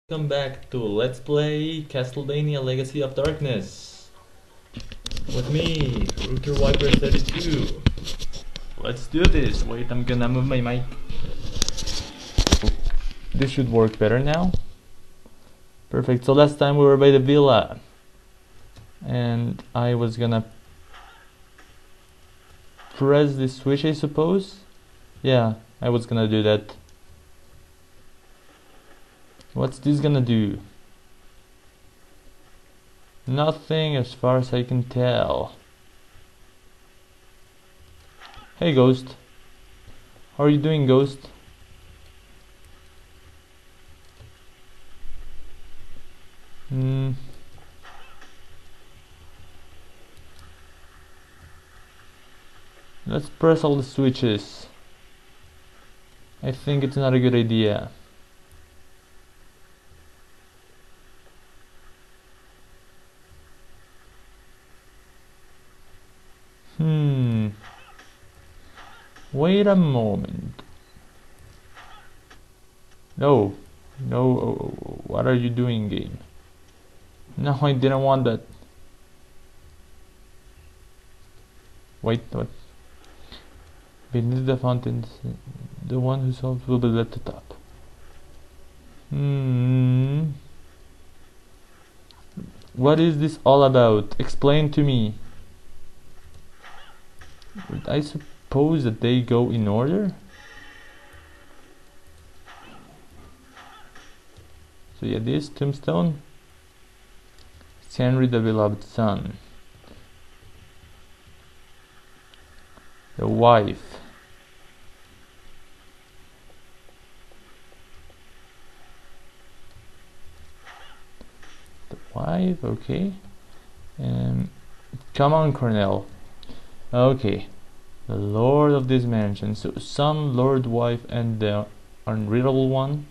Welcome back to Let's Play Castlevania Legacy of Darkness. With me, Router Wiper 32. Let's do this. Wait, I'm gonna move my mic. This should work better now. Perfect. So last time we were by the villa. And I was gonna press this switch, I suppose. Yeah, I was gonna do that. What's this gonna do? Nothing as far as I can tell. Hey Ghost. How are you doing, Ghost? Let's press all the switches. I think it's not a good idea. Wait a moment. No. No, what are you doing, game? No, I didn't want that. Wait, what? Beneath the fountains, the one who solves will be led to top. What is this all about? Explain to me. I suppose that they go in order? So yeah, this tombstone. Henry the beloved son. The wife. The wife, okay. Come on, Cornell. Okay. The lord of this mansion. So son, lord, wife, and the unreadable one.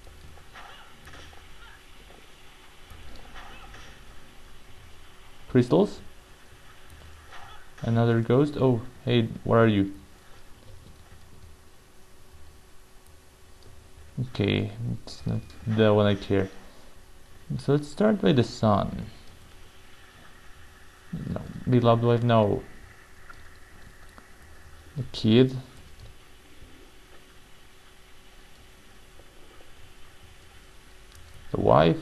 Crystals. Another ghost. Oh, hey, where are you? Okay, it's not the one I care. So let's start by the son. No, beloved wife, no. The kid. The wife.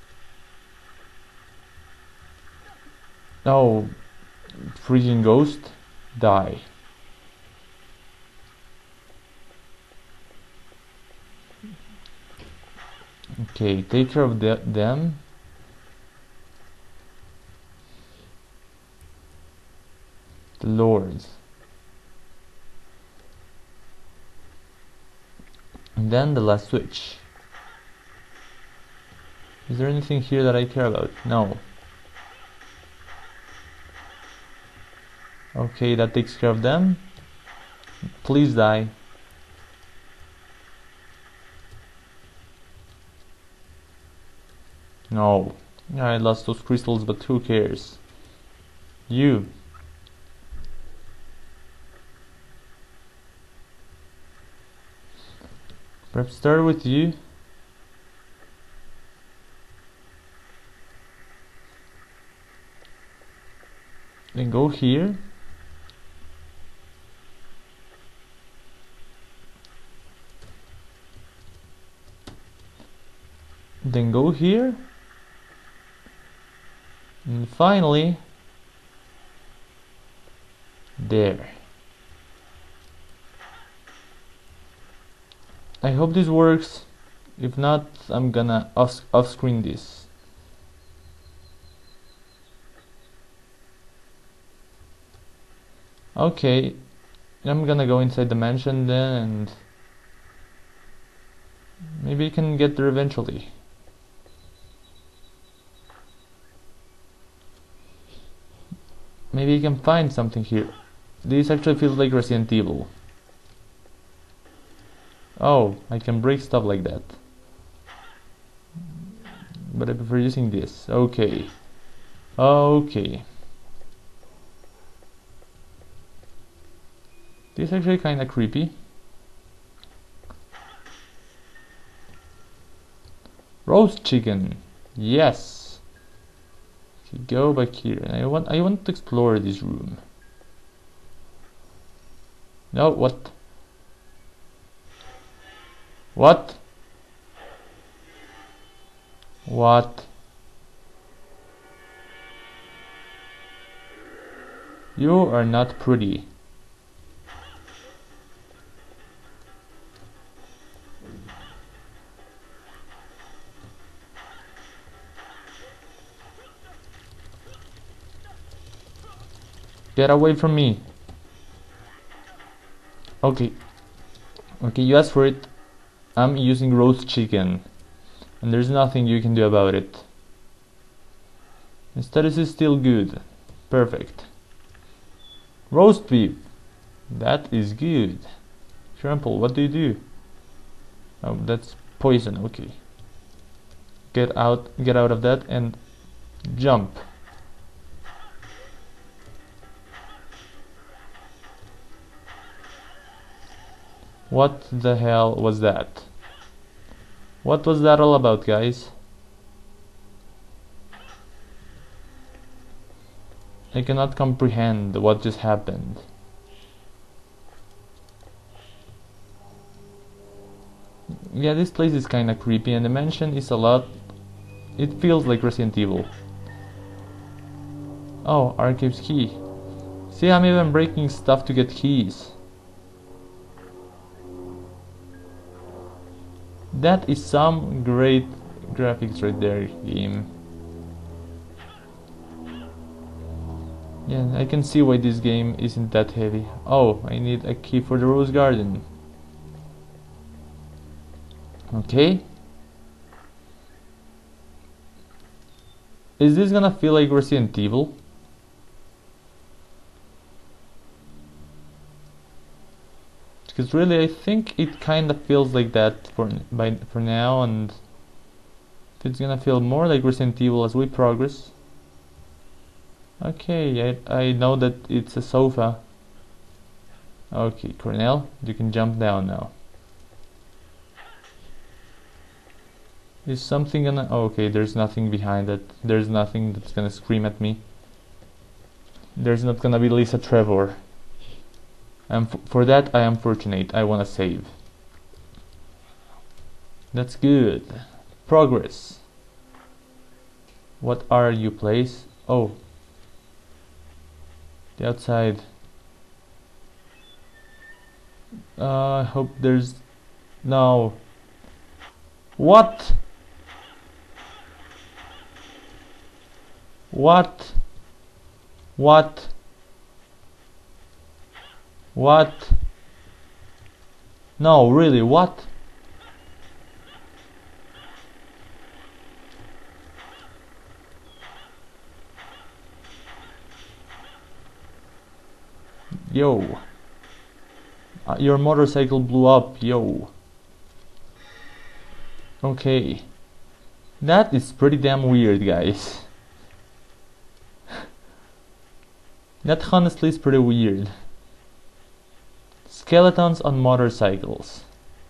No, freaking ghost. Die. Okay, take care of them. The lords. And then the last switch. Is there anything here that I care about? No. Okay, that takes care of them. Please die. No. I lost those crystals, but who cares? You. Perhaps start with you. Then go here. Then go here. And finally, there. I hope this works. If not, I'm gonna off-screen this. Okay, I'm gonna go inside the mansion then, and maybe I can get there eventually. Maybe I can find something here. This actually feels like Resident Evil. Oh, I can break stuff like that. But I prefer using this. Okay. Okay. This is actually kinda creepy. Roast chicken. Yes. Okay, go back here. I want to explore this room. No, what? What? What? You are not pretty. Get away from me. Okay. Okay, you asked for it. I'm using roast chicken. And there's nothing you can do about it. The status is still good. Perfect. Roast beef. That is good. Trample, what do you do? Oh, that's poison. Okay. Get out of that and jump. What the hell was that? What was that all about, guys? I cannot comprehend what just happened. Yeah, this place is kinda creepy and the mansion is a lot... It feels like Resident Evil. Oh, archives key. See, I'm even breaking stuff to get keys. That is some great graphics right there, game. Yeah, I can see why this game isn't that heavy. Oh, I need a key for the rose garden. Okay. Is this gonna feel like Resident Evil? Because really, I think it kind of feels like that for now, and if it's gonna feel more like Resident Evil as we progress. Okay, I know that it's a sofa. Okay, Cornell, you can jump down now. Is something gonna... Oh, okay, there's nothing behind it. There's nothing that's gonna scream at me. There's not gonna be Lisa Trevor. And for that I am fortunate. I wanna save. That's good. Progress. What are you, place? Oh. The outside. I hope there's... No. What? What? What? What? No, really, what? Yo. Your motorcycle blew up, yo. Okay. That is pretty damn weird, guys. That honestly is pretty weird. Skeletons on motorcycles.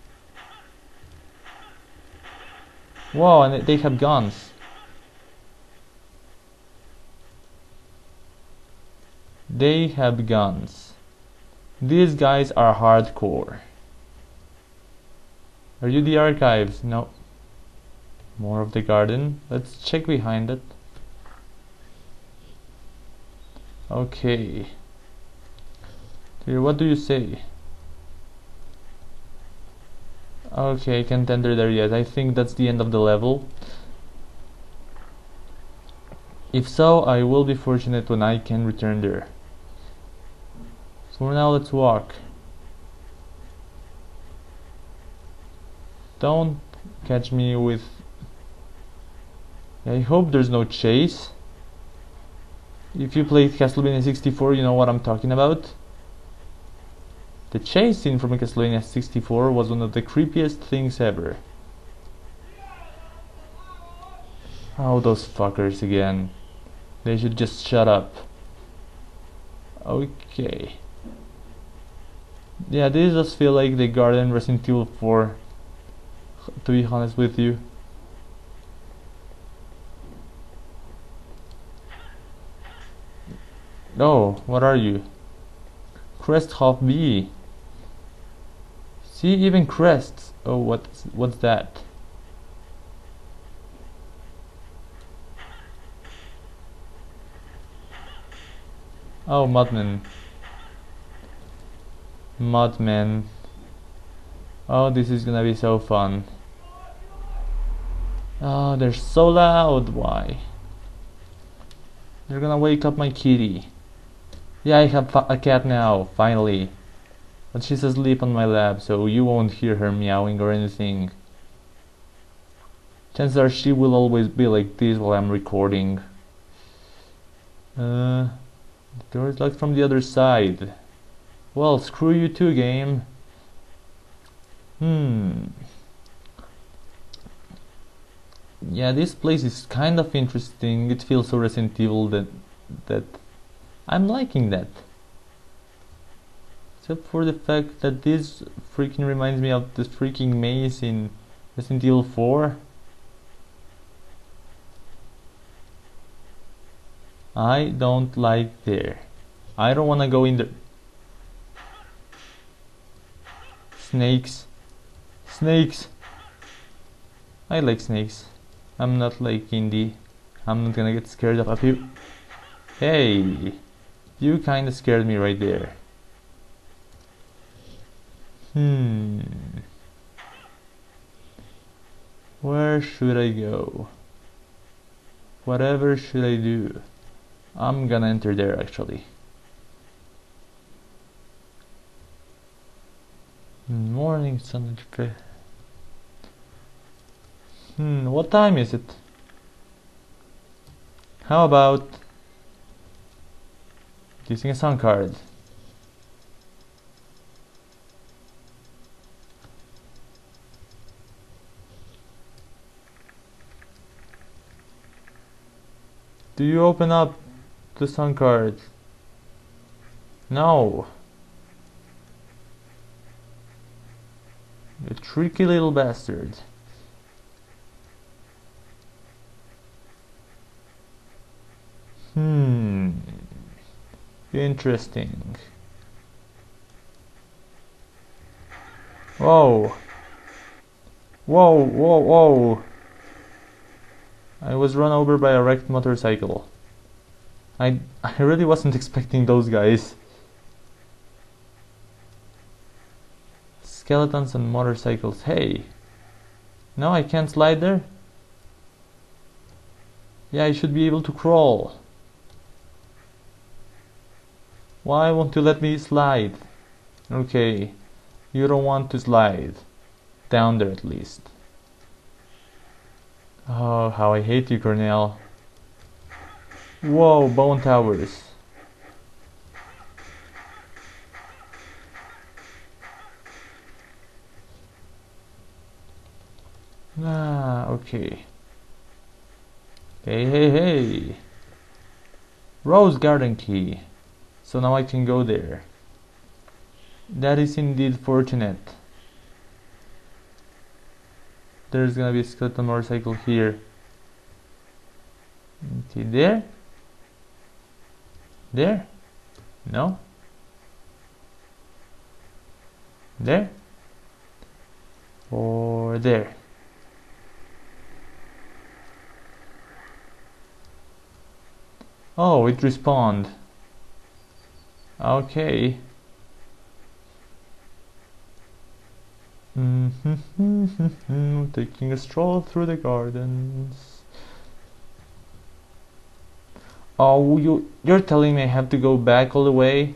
Wow, and they have guns. They have guns. These guys are hardcore. Are you the archives? No. More of the garden. Let's check behind it. Okay. Here, what do you say? Okay, I can't enter there yet. I think that's the end of the level. If so, I will be fortunate when I can return there. So for now, let's walk. Don't catch me with... I hope there's no chase. If you played Castlevania 64, you know what I'm talking about. The chase scene from Castlevania 64 was one of the creepiest things ever. Oh, those fuckers again. They should just shut up. Okay. Yeah, this does feel like the Garden Resident Evil 4, to be honest with you. Oh, what are you? Crest half B. See, even crests. Oh, what's that? Oh, Mudman. Mudman. Oh, this is gonna be so fun. Oh, they're so loud. Why? They're gonna wake up my kitty. Yeah, I have a cat now, finally. But she's asleep on my lap, so you won't hear her meowing or anything. Chances are she will always be like this while I'm recording. The door is locked from the other side. Well, screw you too, game. Yeah, this place is kind of interesting. It feels so Resident Evil that I'm liking that. Except for the fact that this freaking reminds me of the freaking maze in Resident Evil 4. I don't like there. I don't wanna go in there. Snakes. Snakes. I like snakes. I'm not like Indy. I'm not gonna get scared of you. Hey, you kinda scared me right there. Where should I go? Whatever should I do? I'm gonna enter there actually. Morning sun. What time is it? How about using a sun card? Do you open up the sun card? No. You tricky little bastard. Interesting. Whoa. Whoa, whoa, whoa. I was run over by a wrecked motorcycle. I really wasn't expecting those guys. Skeletons and motorcycles. Hey. No, I can't slide there? Yeah, I should be able to crawl. Why won't you let me slide? Okay, you don't want to slide. Down there at least. Oh, how I hate you, Cornell. Whoa, bone towers. Okay. Hey. Rose garden key. So now I can go there. That is indeed fortunate. There's gonna be a skeleton motorcycle here. Okay, there? There? No? There? Or there? Oh, it respawned. Okay. Taking a stroll through the gardens. Oh, you're telling me I have to go back all the way?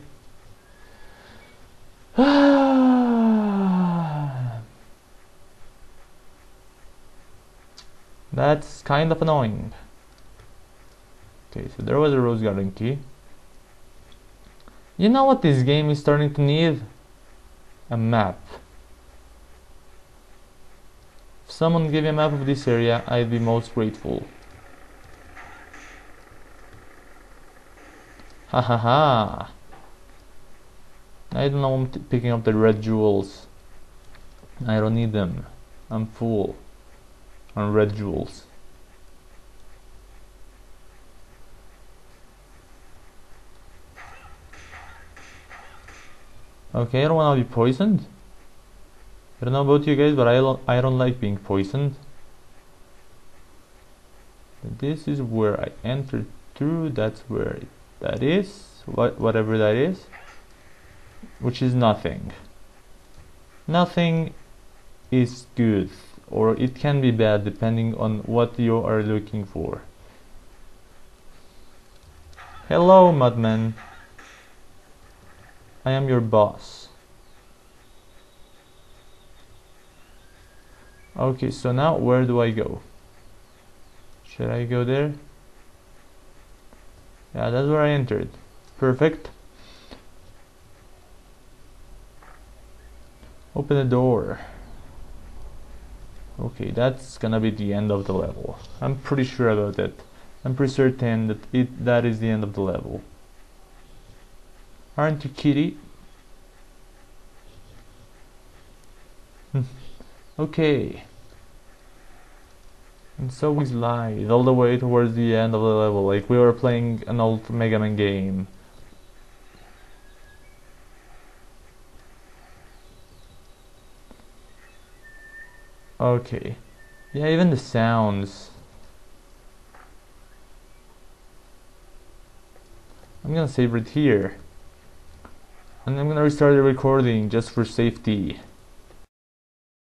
That's kind of annoying. Okay, so there was a rose garden key. You know what this game is starting to need? A map. If someone gave me a map of this area, I'd be most grateful. Ha ha ha. I don't know, I'm picking up the red jewels. I don't need them. I'm full on red jewels. Okay, I don't want to be poisoned. I don't know about you guys, but I don't like being poisoned. This is where I entered through. That's where that is. Whatever that is. Which is nothing. Nothing is good, or it can be bad depending on what you are looking for. Hello, madman. I am your boss. Okay, so now where do I go? Should I go there? Yeah, that's where I entered. Perfect. Open the door. Okay, that's gonna be the end of the level. I'm pretty sure about that. I'm pretty certain that that is the end of the level. Aren't you, kitty? Okay. And so we slide all the way towards the end of the level, like we were playing an old Mega Man game. Okay. Yeah, even the sounds. I'm gonna save it here. And I'm gonna restart the recording just for safety.